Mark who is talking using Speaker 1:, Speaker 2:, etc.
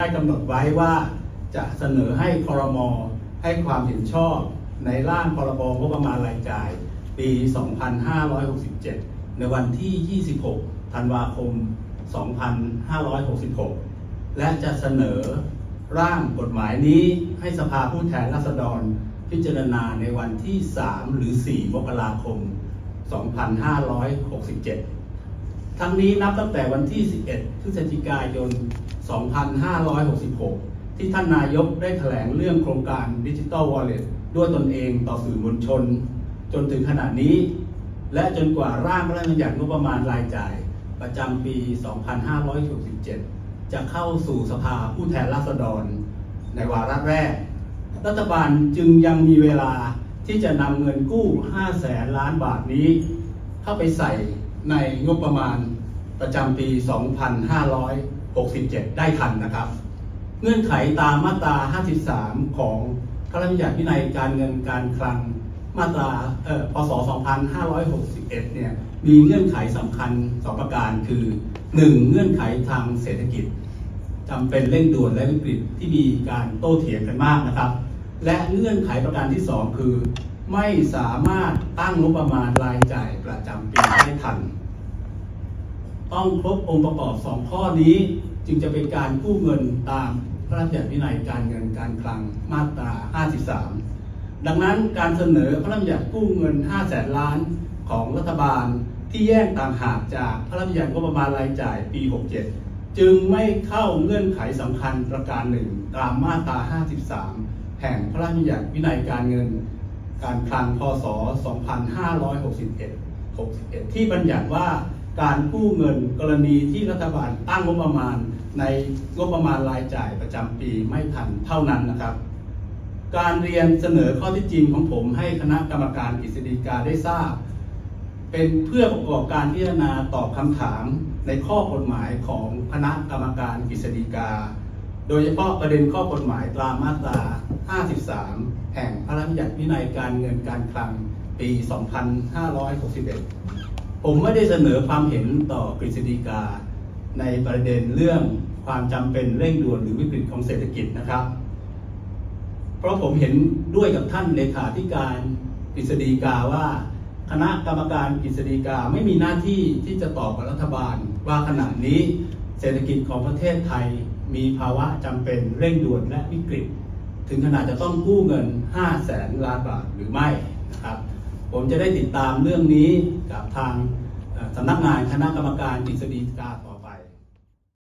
Speaker 1: ได้กำหนดไว้ว่าจะเสนอให้ครม.ให้ความเห็นชอบในร่างพรบงบประมาณรายจ่ายปี 2567 ในวันที่ 26 ธันวาคม 2566 และจะเสนอร่างกฎหมายนี้ให้สภาผู้แทนราษฎรพิจารณาในวันที่ 3 หรือ 4 มกราคม 2567 ทั้งนี้นับตั้งแต่วันที่ 11 พฤศจิกายน 2566 ที่ท่านนายกได้แถลงเรื่องโครงการ Digital Wallet ด้วยตนเองต่อสื่อมวลชนจนถึงขณะนี้และจนกว่าร่างพระราชบัญญัติงบประมาณรายจ่ายประจำปี 2567 จะเข้าสู่สภาผู้แทนราษฎรในวาระแรกรัฐบาลจึงยังมีเวลาที่จะนำเงินกู้ 500,000 ล้านบาทนี้เข้าไปใส่ในงบประมาณประจำปี 2567 ได้ทันนะครับเงื่อนไขตามมาตรา 53 ของพระราชบัญญัติวินัยการเงินการคลังมาตราพ.ศ. 2561 เนี่ยมีเงื่อนไขสำคัญ2ประการคือ 1. เงื่อนไขทางเศรษฐกิจจำเป็นเร่งด่วนและวิกฤตที่มีการโต้เถียงกันมากนะครับและเงื่อนไขประการที่ 2 คือไม่สามารถตั้งงบประมาณรายจ่ายประจำปีได้ทันต้องครบองค์ประกอบ 2 ข้อนี้จึงจะเป็นการกู้เงินตามพระราชบัญญัติวินัยการเงินการคลังมาตรา 53 ดังนั้นการเสนอพระราชบัญญัติกู้เงิน 500,000 ล้านของรัฐบาลที่แยกต่างหากจากพระราชบัญญัติงบประมาณรายจ่ายปี 67 จึงไม่เข้าเงื่อนไขสำคัญประการหนึ่งตามมาตรา 53 แห่งพระราชบัญญัติวินัยการเงินการคลังพ.ศ. 2561 ที่บัญญัติว่าการกู้เงินกรณีที่รัฐบาลตั้งงบประมาณในงบประมาณรายจ่ายประจำปีไม่ทันเท่านั้นนะครับการเรียนเสนอข้อเท็จจริงของผมให้คณะกรรมการกฤษฎีกาได้ทราบเป็นเพื่อประกอบการพิจารณาตอบคำถามในข้อกฎหมายของคณะกรรมการกฤษฎีกาโดยเฉพาะประเด็นข้อกฎหมายตามมาตรา 53 แห่งพระราชบัญญัติวินัยการเงินการคลังปี 2561 ผมไม่ได้เสนอความเห็นต่อกฤษฎีกาในประเด็นเรื่องความจำเป็นเร่งด่วนหรือวิกฤตของเศรษฐกิจนะครับเพราะผมเห็นด้วยกับท่านเลขาธิการกฤษฎีกาว่าคณะกรรมการกฤษฎีกาไม่มีหน้าที่ที่จะตอบกับรัฐบาลว่าขณะนี้เศรษฐกิจของประเทศไทยมีภาวะจำเป็นเร่งด่วนและวิกฤตถึงขนาดจะต้องกู้เงิน 500,000 ล้านบาทหรือไม่นะครับผมจะได้ติดตามเรื่องนี้กับทางสำนักงานคณะกรรมการกฤษฎีกา